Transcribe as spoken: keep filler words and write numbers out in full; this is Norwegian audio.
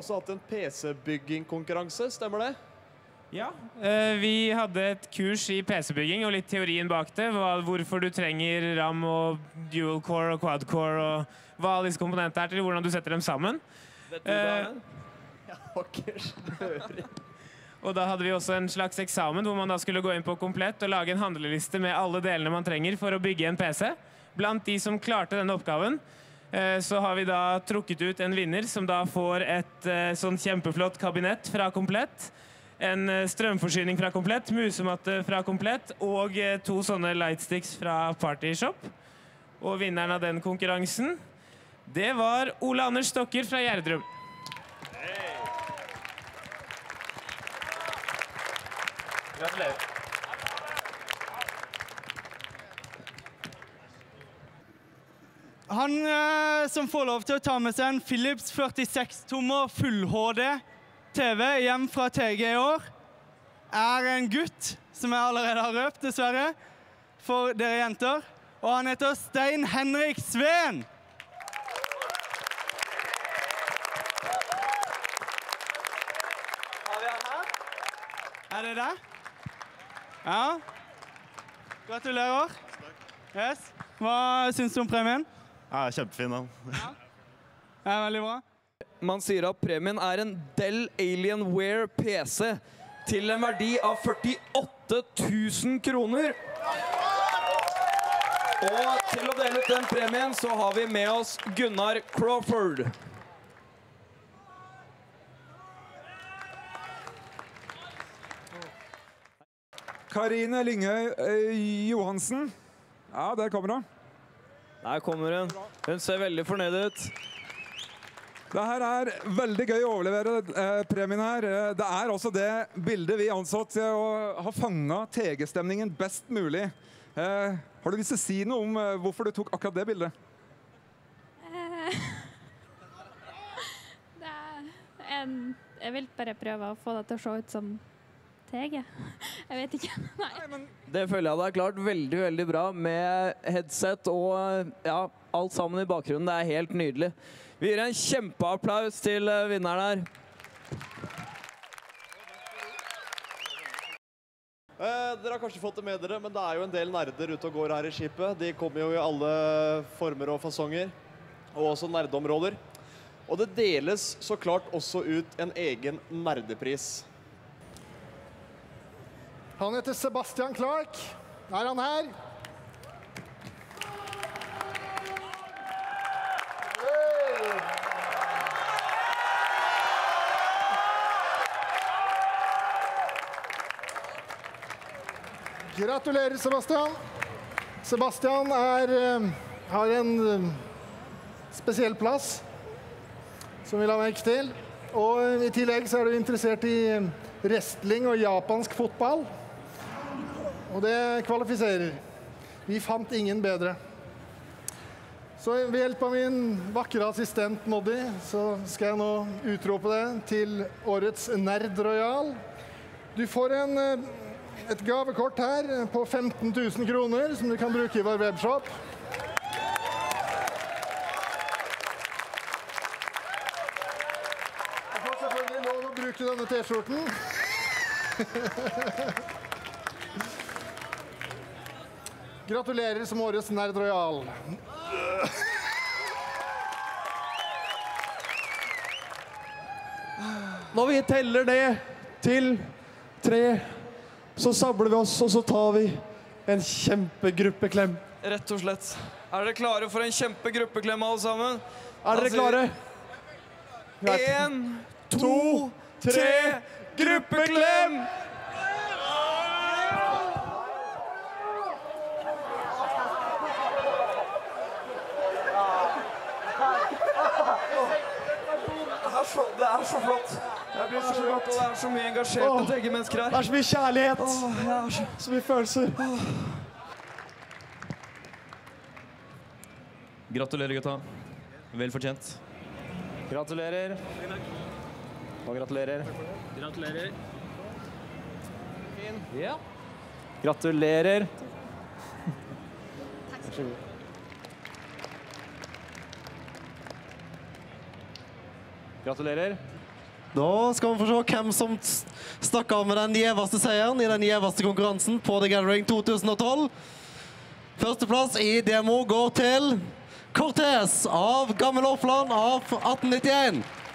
også hatt en P C-bygging-konkurranse, stemmer det? Ja, vi hadde et kurs i P C-bygging og litt teorien bak det. Hvorfor du trenger RAM og dual-core og quad-core og hva alle disse komponentene er til, hvordan du setter dem sammen. Vet du hva? Jeg har ikke snøring. Og da hadde vi også en slags eksamen hvor man da skulle gå inn på Komplett og lage en handleliste med alle delene man trenger for å bygge en P C. Blant de som klarte denne oppgaven, så har vi da trukket ut en vinner som da får et sånn kjempeflott kabinett fra Komplett, en strømforsyning fra Komplett, musematte fra Komplett og to sånne lightsticks fra Partyshop. Og vinneren av den konkurransen, det var Ole Anders Stokker fra Gjerdrum. Gratulerer. Han eh, som får lov til å ta med seg en Philips førtiseks tommer full-H D T V hjem fra T G i år, er en gutt som jeg allerede har røpt, dessverre, for dere jenter. Og han heter Stein Henrik Sveen. Har vi han her? Er det det? Ja. Gratulerer. Yes. Hva synes du om premien? Ja, kjempefin da. Ja. Det er veldig bra. Man sier at premien er en Dell Alienware P C til en verdi av førtiåtte tusen kroner. Og til å dele ut den premien så har vi med oss Gunnar Crawford. Karine Lyngøy eh, Johansen. Ja, der kommer hun. Der kommer hun. Hun ser veldig fornøyd ut. Det her er veldig gøy å overlevere eh, premien her. Det er også det bildet vi ansått til å ha fanget T G-stemningen best mulig. Eh, har du lyst til å si noe om eh, hvorfor du tok akkurat det bildet? Eh, det er en, jeg vil bare prøve å få det til å se ut som T G. Jeg vet ikke. Nei. Det føler jeg det er klart veldig, veldig bra med headset og ja, alt sammen i bakgrunnen. Det er helt nydelig. Vi gir en kjempeapplaus til vinneren her. Eh, dere har kanskje fått det med dere, men det er jo en del nerder ute og går her i skipet. De kommer jo i alle former og fasonger, og også nerdeområder. Og det deles så klart også ut en egen nerdepris. Han heter Sebastian Clark. Er han her? Gratulerer, Sebastian. Sebastian er, har en spesiell plass som vi la merke til. Og i tillegg så er du interessert i wrestling og japansk fotball. Og det kvalifiserer. Vi fant ingen bedre. Så ved hjelp av min vakre assistent Noddy, så skal jeg nå utrope det til årets Nerd Royal. Du får en, et gavekort her på femten tusen kroner, som du kan bruke i vår webshop. Du får selvfølgelig lov å bruke denne t-skjorten. Gratulerer som årets Nerd Royal. Når vi teller det til tre, så samler vi oss, og så tar vi en kjempegruppeklem. Rett og slett. Er dere klare for en kjempegruppeklem alle sammen? Er dere klare? En, to, tre, gruppeklem! Det er så flott. Det blir så flott, og det er så mye engasjerte T G-mennesker her. Det er så mye kjærlighet, Åh, ja, så... så mye følelser. Gratulerer, gutta. Vel fortjent. Gratulerer. Og gratulerer. Gratulerer. Ja. Gratulerer. Takk skal du ha. Gratulerer. Da skal vi få se hvem som stakk av med den gjeveste seieren i den gjeveste konkurransen på The Gathering to tusen og tolv. Førsteplass i demo går til Cortez av Gammel Oppland av atten nittien.